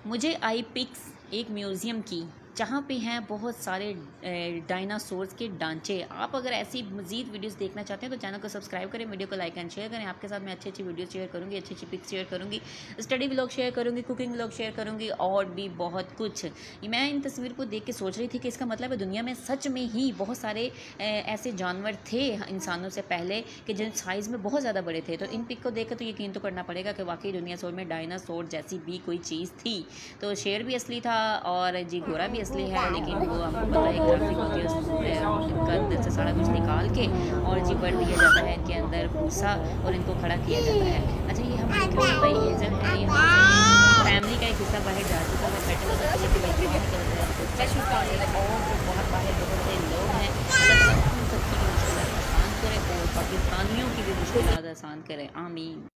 मुझे आई पिक्स एक म्यूज़ियम की, जहाँ पे हैं बहुत सारे डायनासोर्स के ढांचे। आप अगर ऐसी मज़ीद वीडियोस देखना चाहते हैं तो चैनल को सब्सक्राइब करें, वीडियो को लाइक एंड शेयर करें। आपके साथ मैं अच्छी अच्छी वीडियो शेयर करूँगी, अच्छी अच्छी पिक्स शेयर करूँगी, स्टडी व्लॉग शेयर करूँगी, कुकिंग व्लॉग शेयर करूँगी और भी बहुत कुछ। मैं इन तस्वीर को देख के सोच रही थी कि इसका मतलब है दुनिया में सच में ही बहुत सारे ऐसे जानवर थे इंसानों से पहले कि जिन साइज़ में बहुत ज़्यादा बड़े थे। तो इन पिक को देख कर तो यकीन तो करना पड़ेगा कि वाकई दुनिया में डायनासोर जैसी भी कोई चीज़ थी। तो शेर भी असली था और जी घोड़ा भी असली है, लेकिन वो आपको पता है ग्राफिक होती है, इनका अंदर से सारा कुछ निकाल के और जी भर दिया जाता है इनके अंदर भूसा और इनको खड़ा किया जाता है। अच्छा ये हमारे क्लोज भाई हेजल है, ये हमारी फैमिली का एक हिस्सा बाहर जा चुका है, बैठे हुए और जो बहुत बाहर बहुत से लोग हैं, अल्लाह ताला उन सबकी भी मुश्किल आसान करे और पाकिस्तानियों की भी मुश्किल आसान करे, आमीन।